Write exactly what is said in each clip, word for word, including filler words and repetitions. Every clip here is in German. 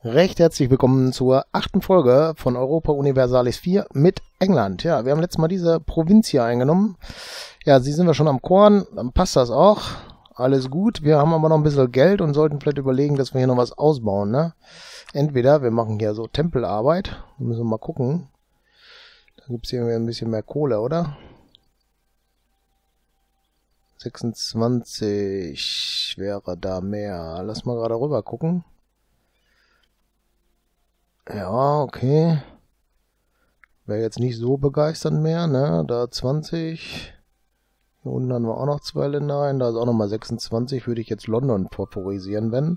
Recht herzlich willkommen zur achten Folge von Europa Universalis vier mit England. Ja, wir haben letztes Mal diese Provinz hier eingenommen. Ja, sie sind wir schon am Korn, dann passt das auch. Alles gut, wir haben aber noch ein bisschen Geld und sollten vielleicht überlegen, dass wir hier noch was ausbauen, ne? Entweder wir machen hier so Tempelarbeit, wir müssen mal gucken. Da gibt es hier ein bisschen mehr Kohle, oder? sechsundzwanzig wäre da mehr. Lass mal gerade rüber gucken. Ja, okay. Wäre jetzt nicht so begeisternd mehr, ne? Da zwanzig. Hier unten haben wir auch noch zwei Ländereien. Da ist auch nochmal sechsundzwanzig. Würde ich jetzt London favorisieren, wenn.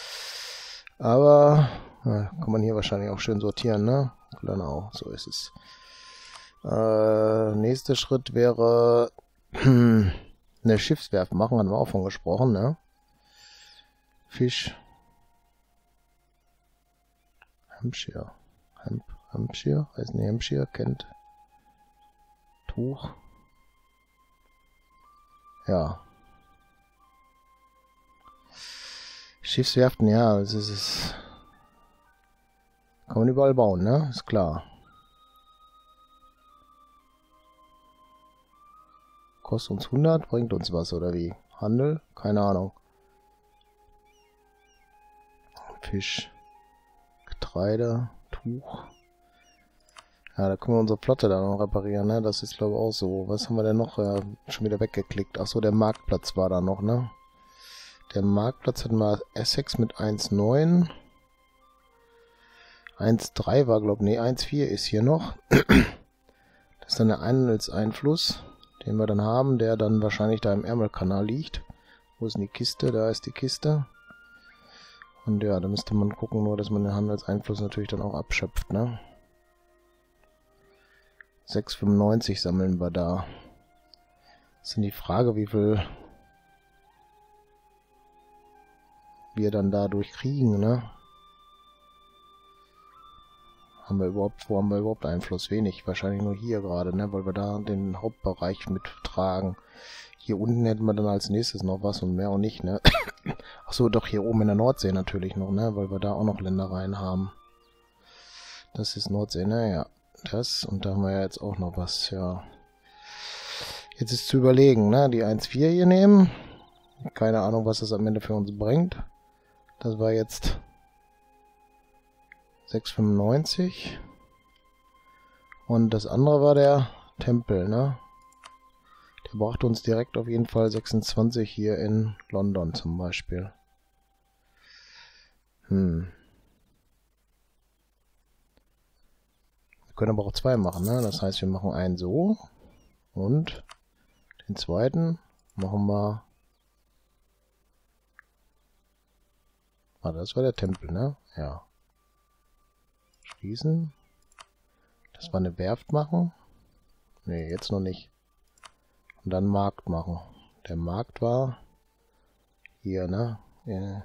Aber ja, kann man hier wahrscheinlich auch schön sortieren, ne? Genau, so ist es. Äh, nächster Schritt wäre eine Schiffswerft machen. Haben wir auch von gesprochen, ne? Fisch. Hampshire. Hamp Hampshire? Heißt nicht Hampshire? Kennt. Tuch. Ja. Schiffswerften, ja, das ist es. Kann man überall bauen, ne? Ist klar. Kostet uns hundert, bringt uns was, oder wie? Handel? Keine Ahnung. Fisch. Getreide, Tuch. Ja, da können wir unsere Flotte dann noch reparieren, ne? Das ist, glaube ich, auch so. Was haben wir denn noch? Äh, schon wieder weggeklickt. Achso, der Marktplatz war da noch, ne? Der Marktplatz hatten wir Essex mit eins Komma neun. eins Komma drei war, glaube ich, ne, eins Komma vier ist hier noch. Das ist dann der Handelseinfluss, den wir dann haben, der dann wahrscheinlich da im Ärmelkanal liegt. Wo ist denn die Kiste? Da ist die Kiste. Und ja, da müsste man gucken, nur dass man den Handelseinfluss natürlich dann auch abschöpft, ne? sechs Komma fünfundneunzig sammeln wir da. Das ist dann die Frage, wie viel wir dann dadurch kriegen, ne? Haben wir überhaupt, wo haben wir überhaupt Einfluss? Wenig, wahrscheinlich nur hier gerade, ne? Weil wir da den Hauptbereich mittragen. Hier unten hätten wir dann als nächstes noch was und mehr auch nicht, ne? Achso, doch hier oben in der Nordsee natürlich noch, ne? Weil wir da auch noch Ländereien haben. Das ist Nordsee, ne? Ja. Das. Und da haben wir ja jetzt auch noch was, ja. Jetzt ist zu überlegen, ne? Die eins Komma vier hier nehmen. Keine Ahnung, was das am Ende für uns bringt. Das war jetzt sechs Komma fünfundneunzig. Und das andere war der Tempel, ne? Der brachte uns direkt auf jeden Fall sechsundzwanzig hier in London zum Beispiel. Hm. Wir können aber auch zwei machen, ne? Das heißt, wir machen einen so. Und den zweiten machen wir... Ah, das war der Tempel, ne? Ja. Schließen. Das war eine Werft machen. Ne, jetzt noch nicht. Und dann Markt machen. Der Markt war hier, ne? Ja.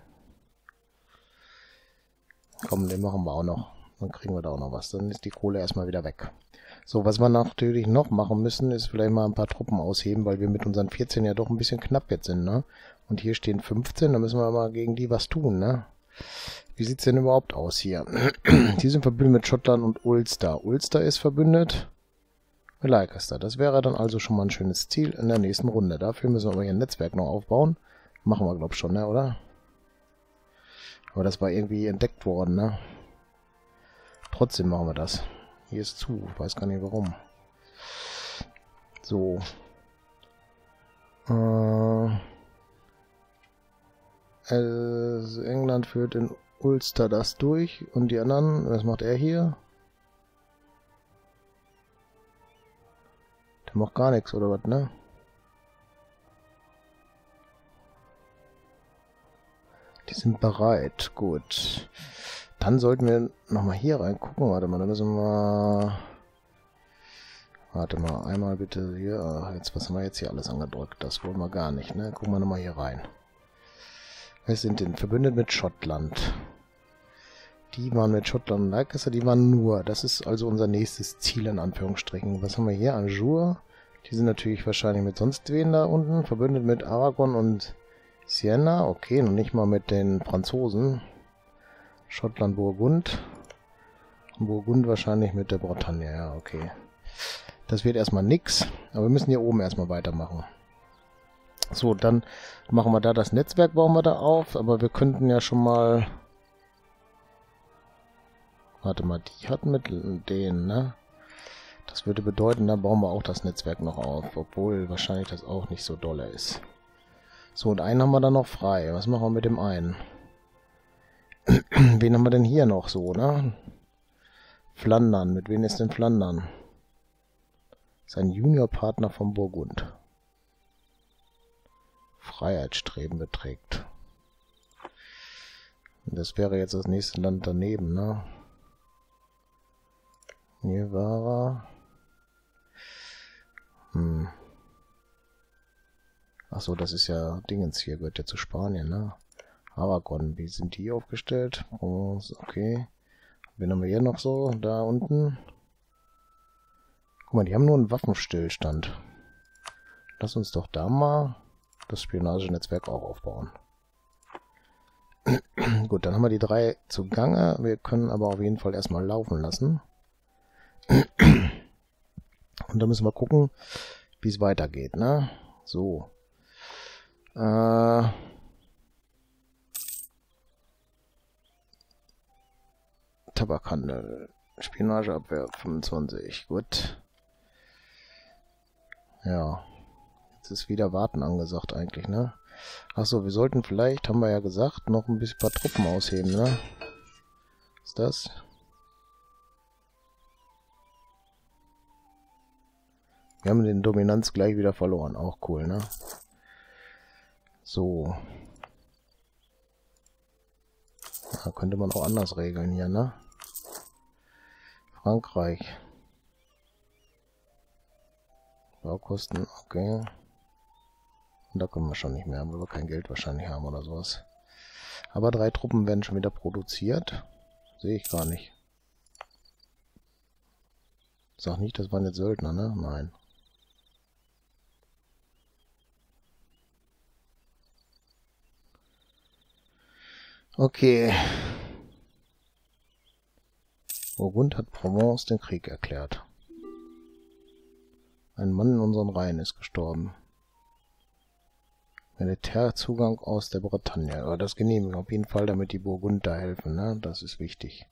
Komm, den machen wir auch noch. Dann kriegen wir da auch noch was. Dann ist die Kohle erstmal wieder weg. So, was wir natürlich noch machen müssen, ist vielleicht mal ein paar Truppen ausheben, weil wir mit unseren vierzehn ja doch ein bisschen knapp jetzt sind, ne? Und hier stehen fünfzehn, da müssen wir mal gegen die was tun, ne? Wie sieht es denn überhaupt aus hier? Die sind verbündet mit Schottland und Ulster. Ulster ist verbündet mit Leicester. Das wäre dann also schon mal ein schönes Ziel in der nächsten Runde. Dafür müssen wir aber hier ein Netzwerk noch aufbauen. Machen wir, glaube ich, schon, ne, oder? Aber das war irgendwie entdeckt worden, ne? Trotzdem machen wir das. Hier ist zu. Ich weiß gar nicht warum. So. Äh, also England führt in Ulster das durch. Und die anderen, was macht er hier? Der macht gar nichts, oder was, ne? Die sind bereit. Gut. Dann sollten wir nochmal hier reingucken. Warte mal, da müssen wir... Warte mal, einmal bitte hier. Ah, jetzt, was haben wir jetzt hier alles angedrückt? Das wollen wir gar nicht, ne? Gucken wir nochmal hier rein. Wir sind denn verbündet mit Schottland. Die waren mit Schottland und Leicester, die waren nur. Das ist also unser nächstes Ziel in Anführungsstrichen. Was haben wir hier? Anjou. Die sind natürlich wahrscheinlich mit sonst wen da unten. Verbündet mit Aragon und Siena. Okay, noch nicht mal mit den Franzosen. Schottland, Burgund. Burgund wahrscheinlich mit der Bretagne, ja, okay. Das wird erstmal nix, aber wir müssen hier oben erstmal weitermachen. So, dann machen wir da das Netzwerk, bauen wir da auf, aber wir könnten ja schon mal... Warte mal, die hatten mit denen, ne? Das würde bedeuten, da bauen wir auch das Netzwerk noch auf, obwohl wahrscheinlich das auch nicht so dolle ist. So, und einen haben wir dann noch frei. Was machen wir mit dem einen? Wen haben wir denn hier noch so, ne? Flandern. Mit wem ist denn Flandern? Sein Juniorpartner von Burgund. Freiheitsstreben beträgt. Das wäre jetzt das nächste Land daneben, ne? Hier war er. Hm. Achso, das ist ja Dingens hier, gehört ja zu Spanien, ne? Aragon, wie sind die aufgestellt? Oh, okay. Wen haben wir hier noch so? Da unten. Guck mal, die haben nur einen Waffenstillstand. Lass uns doch da mal das Spionagenetzwerk auch aufbauen. Gut, dann haben wir die drei zugange. Wir können aber auf jeden Fall erstmal laufen lassen. Und dann müssen wir gucken, wie es weitergeht, ne? So. Äh... Tabakhandel. Spionageabwehr fünfundzwanzig. Gut. Ja. Jetzt ist wieder Warten angesagt eigentlich, ne? Achso, wir sollten vielleicht, haben wir ja gesagt, noch ein bisschen paar Truppen ausheben, ne? Was ist das? Wir haben den Dominanz gleich wieder verloren. Auch cool, ne? So. Da könnte man auch anders regeln hier, ne? Frankreich. Baukosten, okay. Und da können wir schon nicht mehr, weil wir kein Geld wahrscheinlich haben oder sowas. Aber drei Truppen werden schon wieder produziert. Sehe ich gar nicht. Sag nicht, das waren jetzt Söldner, ne? Nein. Okay. Burgund hat Provence den Krieg erklärt. Ein Mann in unseren Reihen ist gestorben. Militärzugang aus der Bretagne. Aber das genehmigen wir auf jeden Fall, damit die Burgunder helfen, ne? Das ist wichtig.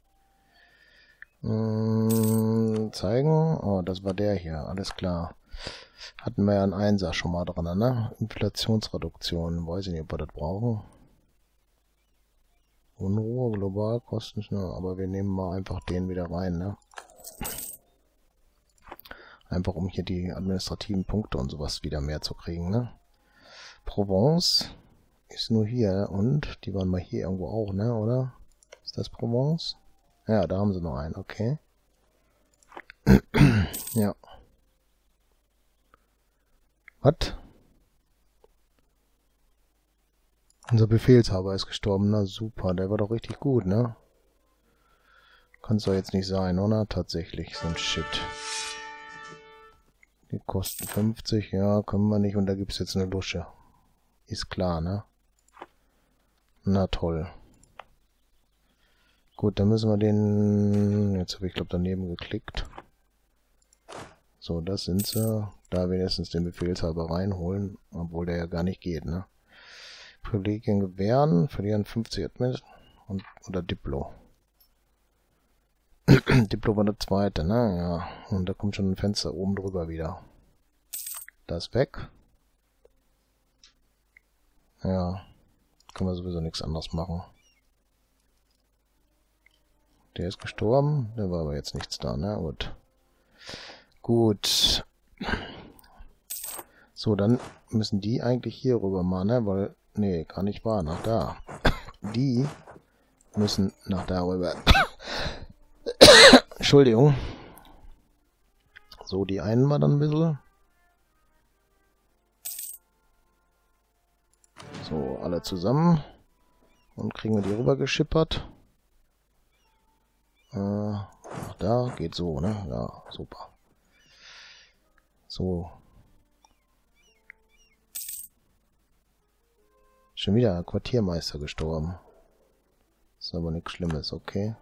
Hm, zeigen. Oh, das war der hier. Alles klar. Hatten wir ja einen Einser schon mal dran, ne? Inflationsreduktion. Weiß ich nicht, ob wir das brauchen. Unruhe, global, Kosten, aber wir nehmen mal einfach den wieder rein, ne? Einfach um hier die administrativen Punkte und sowas wieder mehr zu kriegen, ne? Provence ist nur hier und die waren mal hier irgendwo auch, ne, oder? Ist das Provence? Ja, da haben sie noch einen, okay. Ja. Was? Unser Befehlshaber ist gestorben, na super, der war doch richtig gut, ne? Kann's doch jetzt nicht sein, oder? Tatsächlich, so ein Shit. Die kosten fünfzig, ja, können wir nicht, und da gibt's jetzt eine Lusche. Ist klar, ne? Na toll. Gut, dann müssen wir den... Jetzt habe ich, glaube daneben geklickt. So, das sind sie. Da wenigstens den Befehlshaber reinholen, obwohl der ja gar nicht geht, ne? Privilegien gewähren, verlieren fünfzig Admin und oder Diplo. Diplo war der zweite, ne? Ja. Und da kommt schon ein Fenster oben drüber wieder. Das weg. Ja. Können wir sowieso nichts anderes machen. Der ist gestorben. Da war aber jetzt nichts da, ne? Gut. Gut. So, dann müssen die eigentlich hier rüber mal, ne? Weil, nee, gar nicht wahr, nach da. Die müssen nach da rüber. Entschuldigung. So, die einen mal dann ein bisschen. So, alle zusammen. Und kriegen wir die rüber geschippert. Äh, nach da, geht so, ne? Ja, super. So. Schon wieder Quartiermeister gestorben. Ist aber nichts Schlimmes, okay.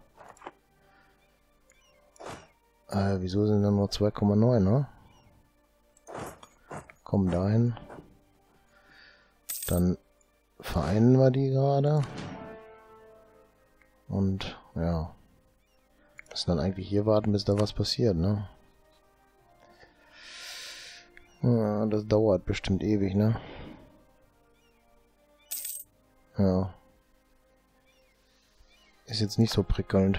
Äh, wieso sind dann nur zwei Komma neun, ne? Kommen dahin. Dann vereinen wir die gerade. Und, ja. Müssen dann eigentlich hier warten, bis da was passiert, ne? Ja, das dauert bestimmt ewig, ne? Ja. Ist jetzt nicht so prickelnd.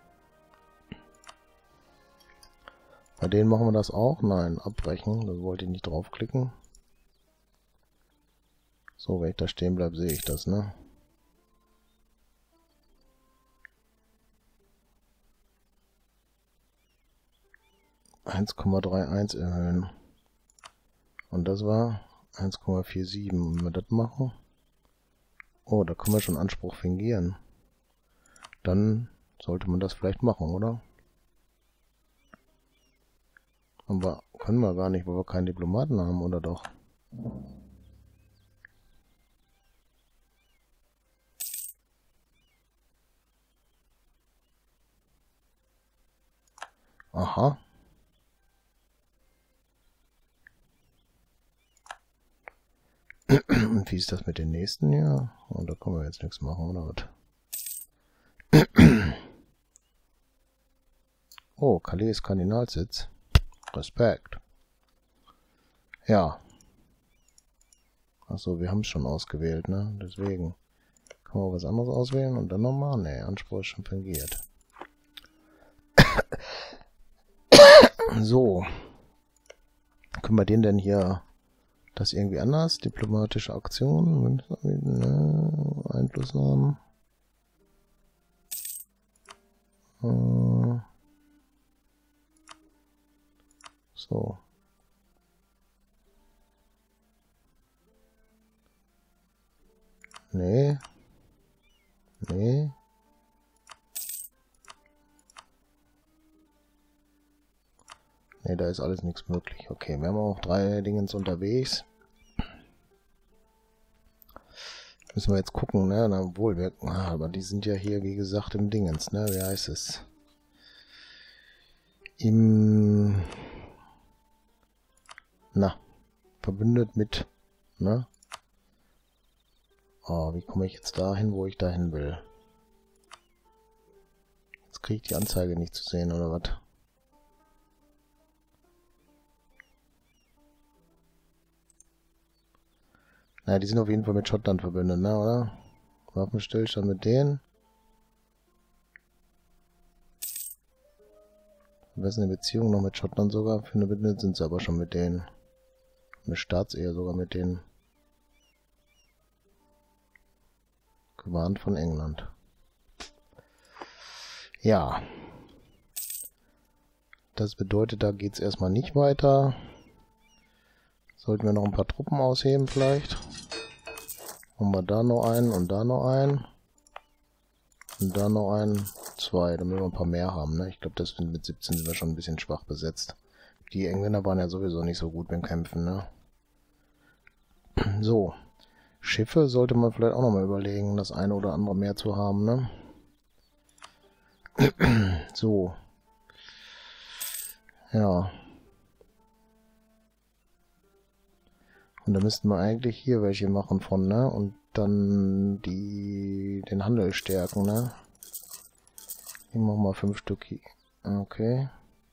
Bei denen machen wir das auch? Nein, abbrechen. Das wollte ich nicht draufklicken. So, wenn ich da stehen bleibe, sehe ich das, ne? eins Komma einunddreißig erhöhen. Und das war eins Komma siebenundvierzig. Wenn wir das machen... Oh, da können wir schon Anspruch fingieren. Dann sollte man das vielleicht machen, oder? Aber können wir gar nicht, weil wir keinen Diplomaten haben, oder doch? Aha. Und wie ist das mit den nächsten hier? Oh, da können wir jetzt nichts machen, oder was? Oh, Calais ist Kardinalsitz. Respekt. Ja. Achso, wir haben es schon ausgewählt, ne? Deswegen. Kann man was anderes auswählen und dann nochmal? Ne, Anspruch ist schon fingiert. So. Können wir den denn hier das irgendwie anders? Diplomatische Aktionen? Einflussnahmen? Äh. So. Nee. Nee. Nee, da ist alles nichts möglich. Okay, wir haben auch drei Dingens unterwegs. Müssen wir jetzt gucken, ne? Na, obwohl, wir, ah, aber die sind ja hier, wie gesagt, im Dingens, ne? Wie heißt es? Im... Na, verbündet mit, ne? Oh, wie komme ich jetzt dahin, wo ich dahin will? Jetzt kriege ich die Anzeige nicht zu sehen, oder was? Na, die sind auf jeden Fall mit Schottland verbündet, ne, oder? Waffenstillstand mit denen. Verbessern die Beziehung noch mit Schottland sogar. Verbündet sind sie aber schon mit denen. Eine Staatsehe sogar mit denen. Gewarnt von England. Ja. Das bedeutet, da geht es erstmal nicht weiter. Sollten wir noch ein paar Truppen ausheben vielleicht. Machen wir da noch einen und da noch einen. Und da noch einen. Zwei, damit wir ein paar mehr haben. Ne? Ich glaube, das sind mit siebzehn sind wir schon ein bisschen schwach besetzt. Die Engländer waren ja sowieso nicht so gut beim Kämpfen. Ne? So. Schiffe sollte man vielleicht auch noch mal überlegen, das eine oder andere mehr zu haben. Ne? So. Ja. Und da müssten wir eigentlich hier welche machen von, ne? Und dann die den Handel stärken, ne? Ich mach mal fünf Stück hier. Okay.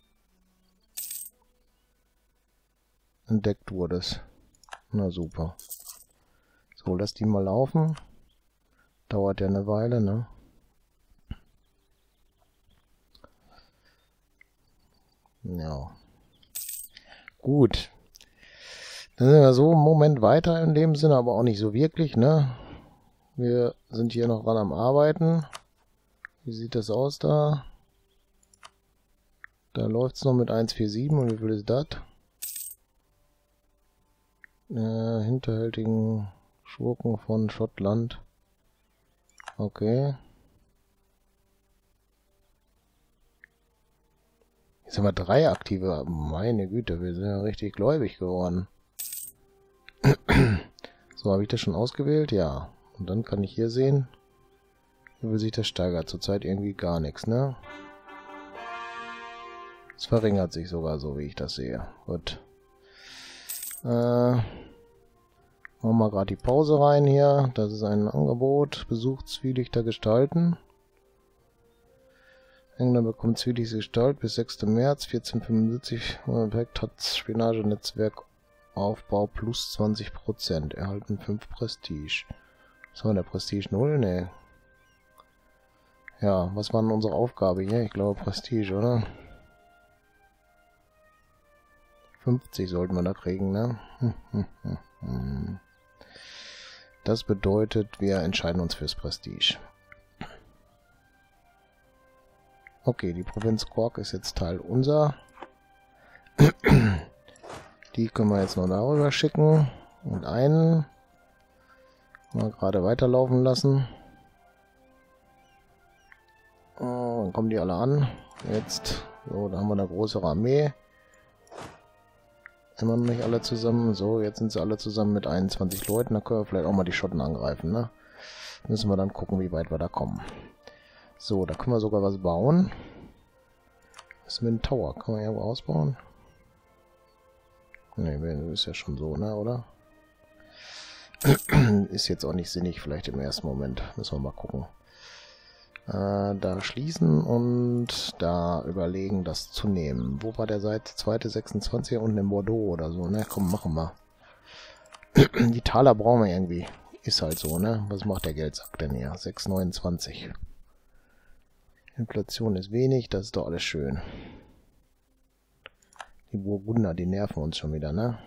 Entdeckt wurde es. Na super. So, lass die mal laufen. Dauert ja eine Weile, ne? Ja. Gut. Dann sind wir so im Moment weiter in dem Sinne, aber auch nicht so wirklich, ne? Wir sind hier noch dran am Arbeiten. Wie sieht das aus da? Da läuft es noch mit eins Komma siebenundvierzig und wie viel ist das? Äh, hinterhältigen Schurken von Schottland. Okay. Jetzt haben wir drei aktive. Meine Güte, wir sind ja richtig gläubig geworden. So, habe ich das schon ausgewählt? Ja. Und dann kann ich hier sehen, Wie will sich das steigert? Zurzeit irgendwie gar nichts, ne? Es verringert sich sogar so, wie ich das sehe. Gut. Äh, machen wir mal gerade die Pause rein hier. Das ist ein Angebot. Besuch zwielichter Gestalten. England bekommt zwielichtige Gestalt bis sechsten März. vierzehnhundertfünfundsiebzig. Effekt hat Spionage-Netzwerk Aufbau plus zwanzig Prozent. Erhalten fünf Prestige. Was war der Prestige null? Ne. Ja, was war denn unsere Aufgabe hier? Ich glaube Prestige, oder? fünfzig sollten wir da kriegen, ne? Das bedeutet, wir entscheiden uns fürs Prestige. Okay, die Provinz Cork ist jetzt Teil unser. Die können wir jetzt noch darüber schicken. Und einen mal gerade weiterlaufen lassen. Oh, dann kommen die alle an. Jetzt, so, da haben wir eine größere Armee. Immer noch nicht alle zusammen. So, jetzt sind sie alle zusammen mit einundzwanzig Leuten. Da können wir vielleicht auch mal die Schotten angreifen, ne? Müssen wir dann gucken, wie weit wir da kommen. So, da können wir sogar was bauen. Was ist mit dem Tower? Kann man irgendwo ausbauen? Ne, ist ja schon so, ne, oder? Ist jetzt auch nicht sinnig, vielleicht im ersten Moment. Müssen wir mal gucken. Äh, da schließen und da überlegen, das zu nehmen. Wo war der Seite? Zweite sechsundzwanziger unten in Bordeaux oder so, ne? Komm, machen wir. Die Taler brauchen wir irgendwie. Ist halt so, ne? Was macht der Geldsack denn hier? sechs Komma neunundzwanzig. Inflation ist wenig, das ist doch alles schön. Die Burgunder, die nerven uns schon wieder, ne?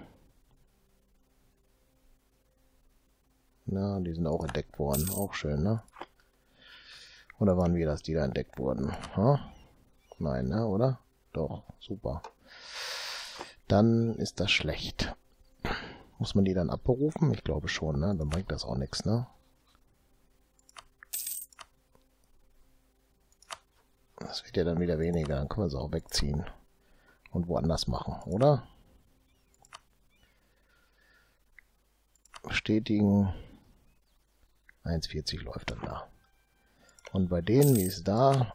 Na, die sind auch entdeckt worden. Auch schön, ne? Oder waren wir das, die da entdeckt wurden? Ha? Nein, ne? Oder? Doch, super. Dann ist das schlecht. Muss man die dann abberufen? Ich glaube schon, ne? Dann bringt das auch nichts, ne? Das wird ja dann wieder weniger. Dann können wir sie auch wegziehen. Und woanders machen, oder? Bestätigen. eins Komma vierzig läuft dann da. Und bei denen, wie ist da?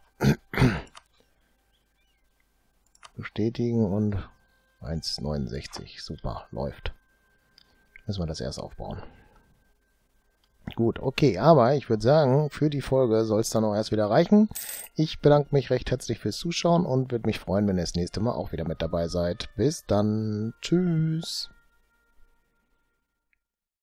Bestätigen und eins Komma neunundsechzig. Super, läuft. Müssen wir das erst aufbauen. Gut, okay, aber ich würde sagen, für die Folge soll es dann auch erst wieder reichen. Ich bedanke mich recht herzlich fürs Zuschauen und würde mich freuen, wenn ihr das nächste Mal auch wieder mit dabei seid. Bis dann. Tschüss.